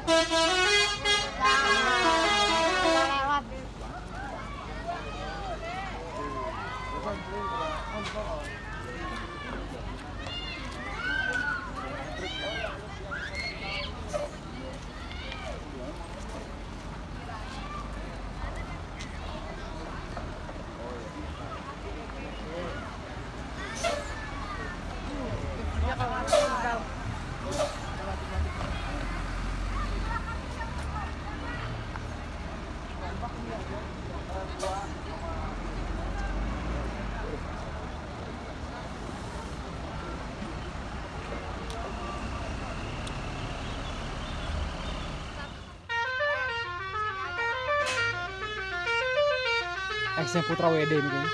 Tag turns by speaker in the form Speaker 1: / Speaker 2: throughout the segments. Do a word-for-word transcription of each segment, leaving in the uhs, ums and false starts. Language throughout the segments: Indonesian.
Speaker 1: X-nya Putra W D ini kayaknya.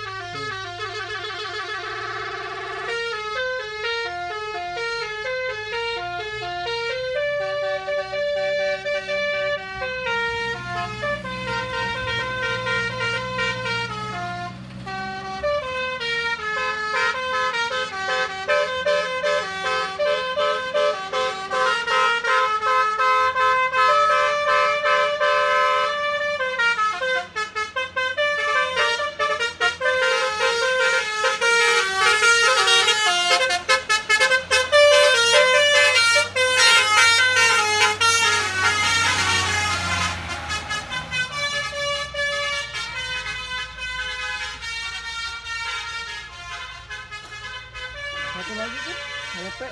Speaker 1: Satu lagi tuh, H P.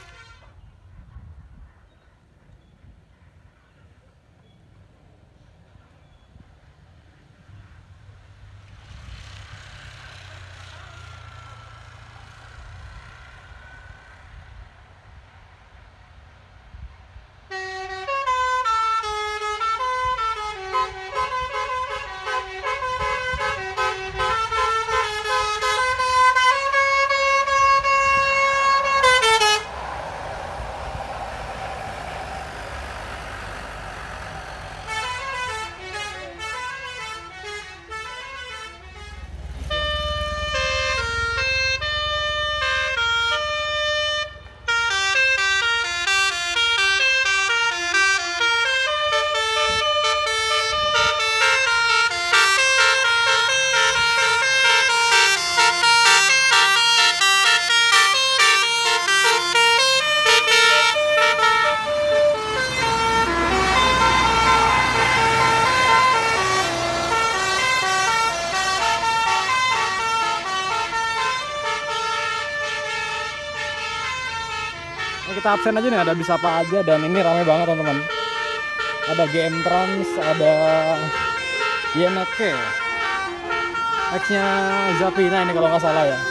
Speaker 1: Kita absen aja nih, ada bisa apa aja, dan ini rame banget teman-teman. Ada G M Trans, ada Yeneke, X-nya Zapina ini kalau nggak salah ya.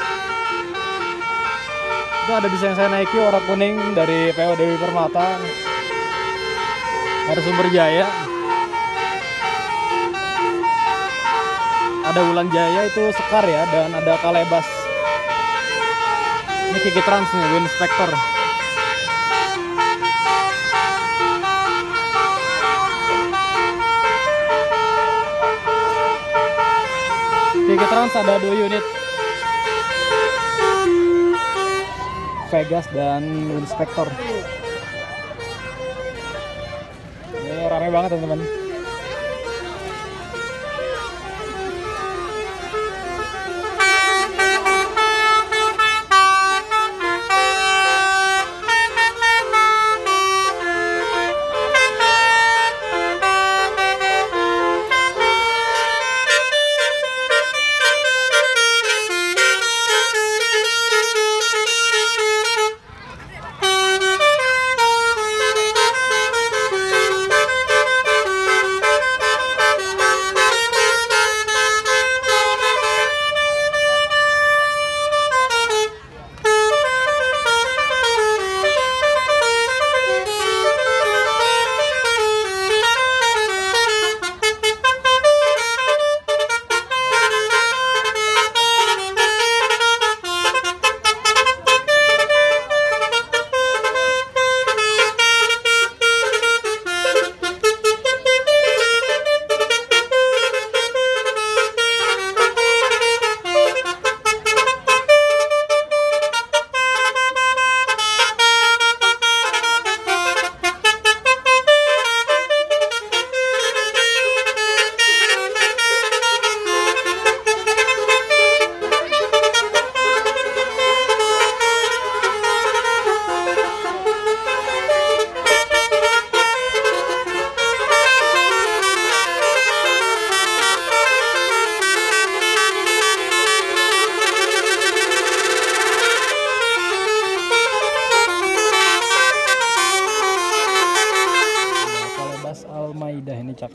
Speaker 1: Itu ada bisa yang saya naiki warna kuning dari P O Dewi Permata, ada Sumber Jaya, ada Wulan Jaya itu Sekar ya, dan ada Kalebas. Ini Kiki Trans nih, Win Spector. Kiki Trans ada dua unit, Vegas dan Inspektor. Ini rame banget teman-teman.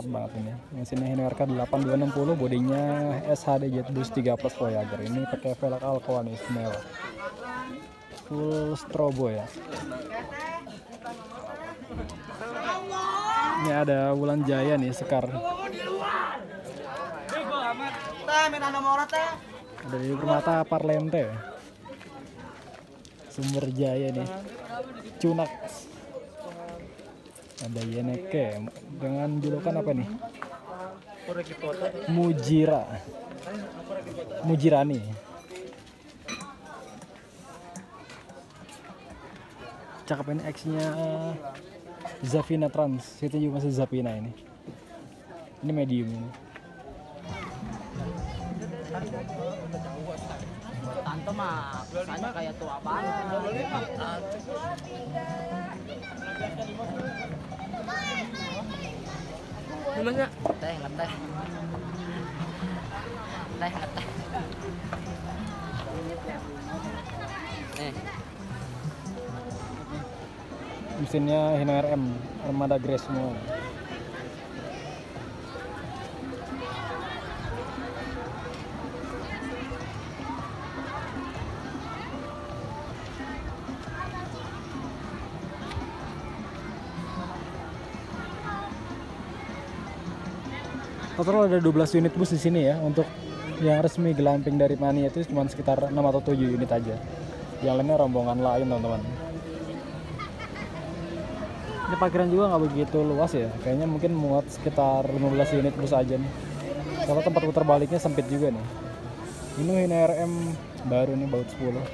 Speaker 1: mantep banget ini. Mesinnya Hino R K delapan dua enam nol, bodinya S H D Jetboost tiga plus Voyager. Ini pakai velg Alcoa nih, istimewa. Full strobo ya. Ini ada Wulan Jaya nih, Sekar. Ada di Permata Parlente. Sumber Jaya nih. Cunak. Ada Yeneke dengan julukan apa nih? Mujira. Mujirani. Cakep ini X-nya Zafina Trans. Itu juga masih Zafina ini. Ini medium ini.
Speaker 2: Tante mah kesannya kayak tua banget. Gimana? Teh, ngeteh. Teh, ngeteh. Eh.
Speaker 1: Mesinnya Hino R M, Armada Grace semua. Total ada dua belas unit bus di sini ya. Untuk yang resmi glamping dari Mania itu cuma sekitar enam atau tujuh unit aja. Yang lainnya rombongan lain, teman-teman. Ini parkiran juga nggak begitu luas ya. Kayaknya mungkin muat sekitar lima belas unit bus aja nih. Kalau tempat putar baliknya sempit juga nih. Ini Hino R M baru nih, baut sepuluh.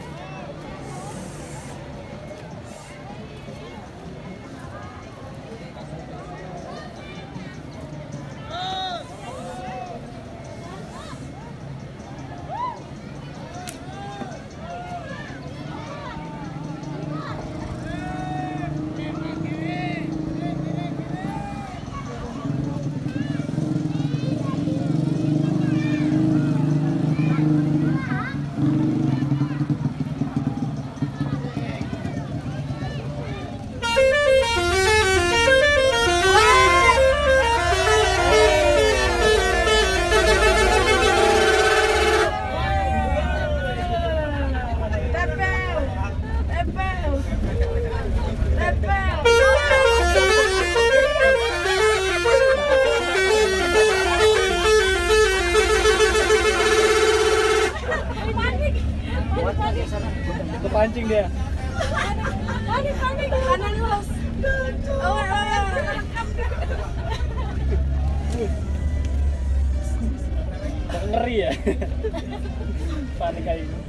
Speaker 1: Kepancing dia.
Speaker 3: Panik, panik, kanan luas. Oh,
Speaker 1: Ngeri ya. Panik kayak gitu.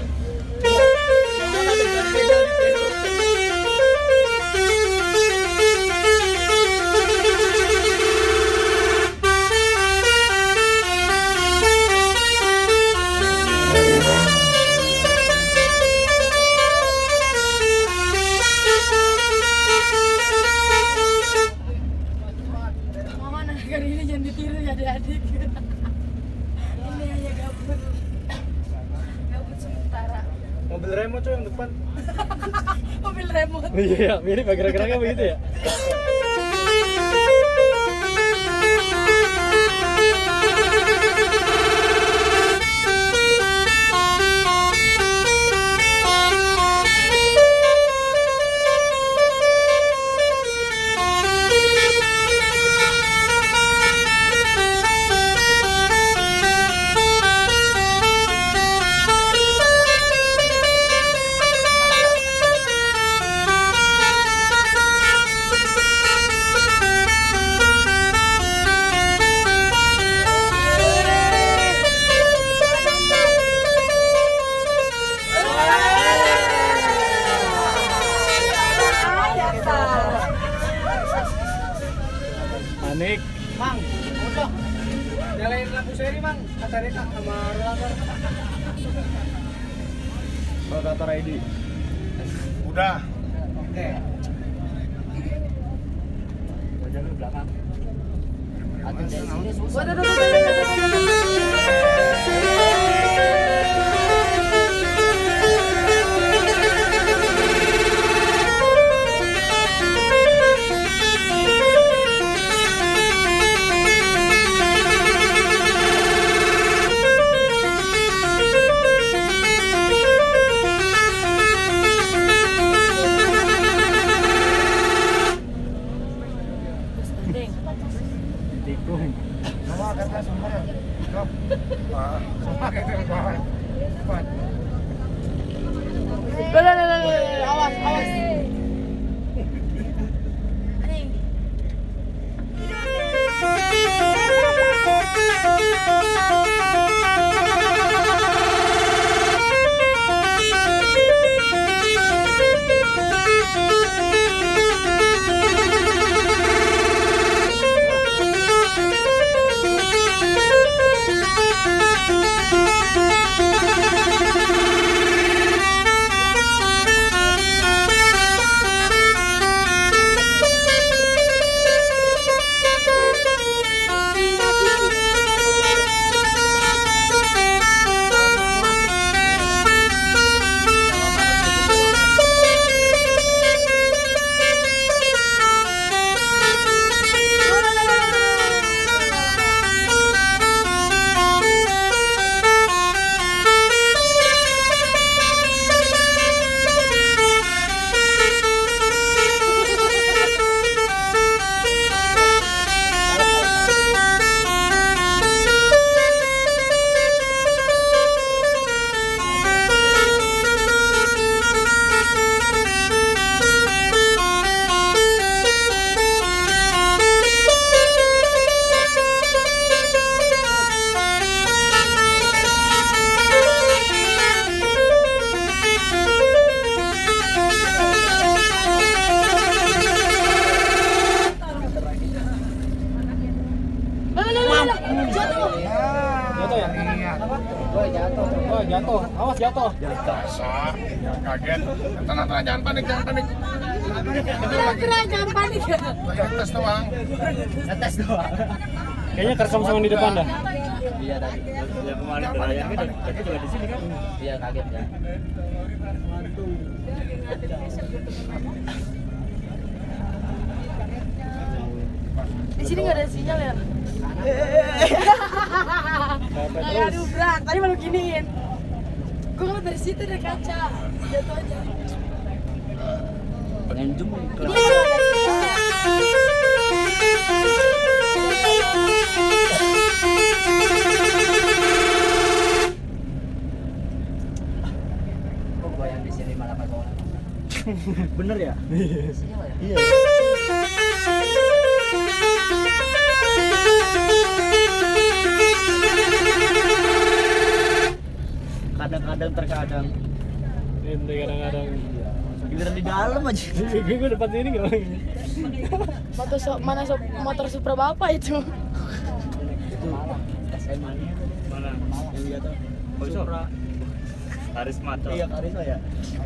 Speaker 3: adik-adik. Ini hanya gabut. Gabut sementara.
Speaker 1: Mobil remote coy yang depan.
Speaker 3: Mobil remote.
Speaker 1: Iya, mirip gerak-geraknya begitu ya. Panik.
Speaker 2: Mang, udah. Nyalain lampu seri, Mang. Kata Reka sama Rolantar.
Speaker 1: Rotator I D.
Speaker 2: Udah. Oke. Wajah lu belakang. Hati dari sini susah.
Speaker 1: Tikung.
Speaker 2: Sama kata sumber. Stop. Sama kata kawan. Cepat.
Speaker 3: Loh, loh, loh, loh, loh. Awas, awas. Anjing.
Speaker 1: Jatuh ya?
Speaker 2: Iya.
Speaker 1: Woi jatuh. Woi jatuh. Awas jatuh.
Speaker 2: Sah, jangan kaget. Tenang-tenang, jangan panik, jangan panik.
Speaker 3: Tenang, jangan panik ya.
Speaker 2: Tes doang.
Speaker 4: Tes doang.
Speaker 1: Kayaknya kerekam sama di depan dah.
Speaker 4: Iya tadi. Yang kemarin terakhir kan tadi juga di sini kan. Iya kaget ya.
Speaker 3: Di sini nggak ada sinyal ya? Kayak aduh berat, tadi malu giniin. Gue ngeliat dari situ ada kaca, jatuh aja.
Speaker 4: Pengen zoom ke
Speaker 3: Ini ada sinyal.
Speaker 4: kok gua yang di sini malah pakai orang. Bener ya? Sinyal ya? Iya. Kadang-kadang terkadang
Speaker 1: Ini kadang-kadang.
Speaker 4: giliran di dalam aja.
Speaker 1: Gue gue depan sini nggak lagi.
Speaker 3: Motor so, mana so, motor Supra bapak itu?
Speaker 4: Itu S M A-nya mana? Yang dia tuh. Supra.
Speaker 5: Karisma tuh.
Speaker 4: Iya, Karisma ya.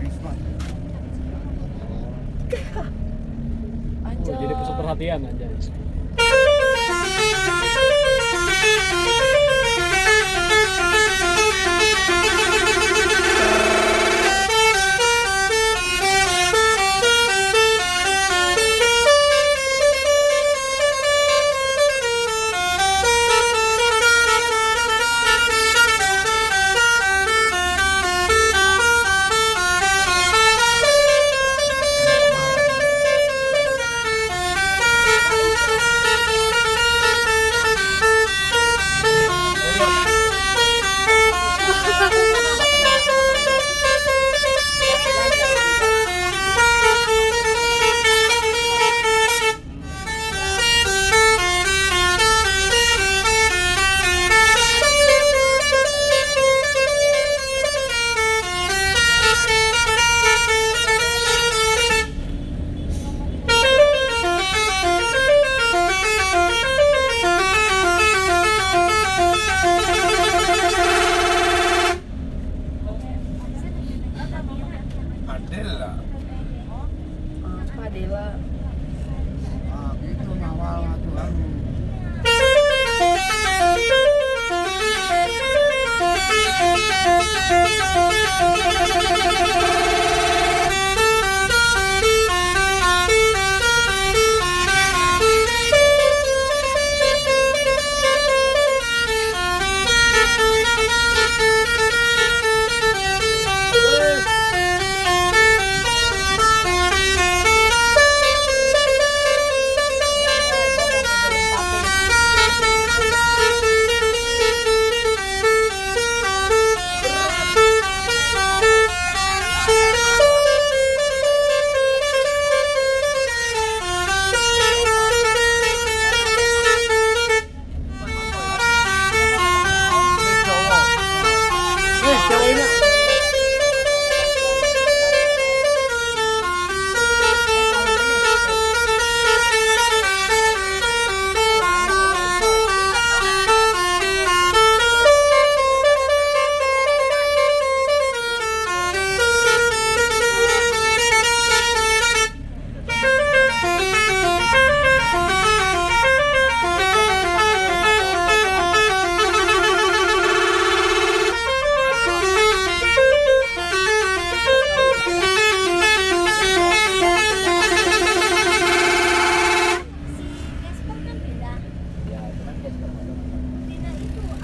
Speaker 3: Anjay.
Speaker 1: Oh, jadi pusat perhatian aja.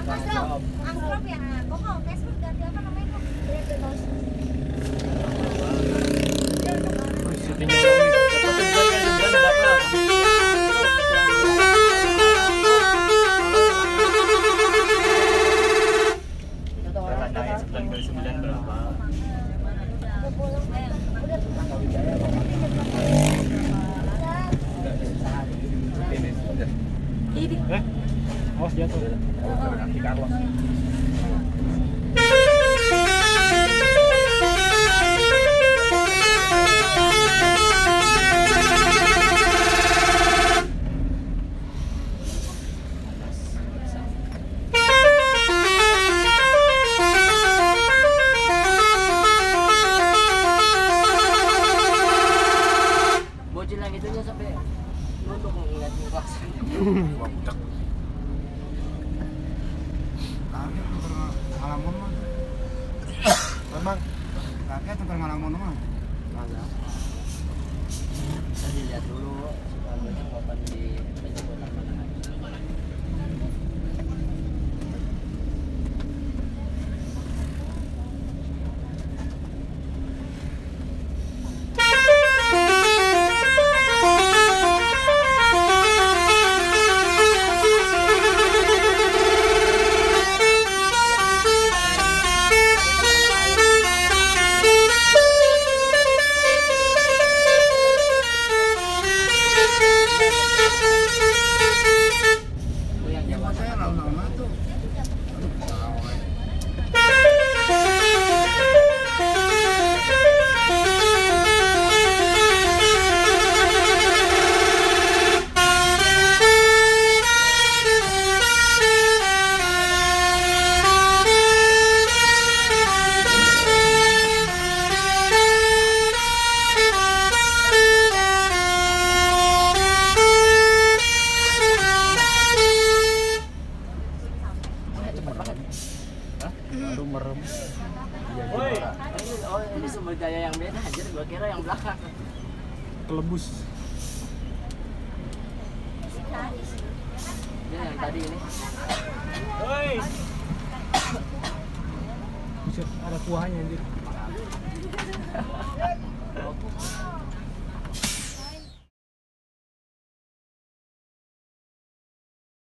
Speaker 6: Mas Rob, Angkrop ya. Kok mau Facebook ganti apa namanya kok?
Speaker 5: Tandanya sembilan kali sembilan berapa?
Speaker 3: Ini.
Speaker 1: Eh, awas jatuh.
Speaker 5: Nanti Carlos.
Speaker 4: Bocil yang itunya sampai nunduk ngeliatin klakson.
Speaker 2: Wah, budak. Kaget tuh ngalamun mah. Memang kaget tuh ngalamun mah.
Speaker 4: Masa? Tadi lihat dulu suka banyak korban di penjebotan mana. Itu yang Jawa
Speaker 2: Saya
Speaker 4: Tengah.
Speaker 2: lama-lama tuh. Aduh, tahu.
Speaker 4: Cepet banget.
Speaker 1: Baru merem.
Speaker 5: Woi,
Speaker 4: Ini, oh ini sumber daya yang beda aja, gua kira yang belakang.
Speaker 1: Kelebus.
Speaker 4: Ini yang tadi ini.
Speaker 5: woi.
Speaker 1: Buset, ada kuahnya anjir.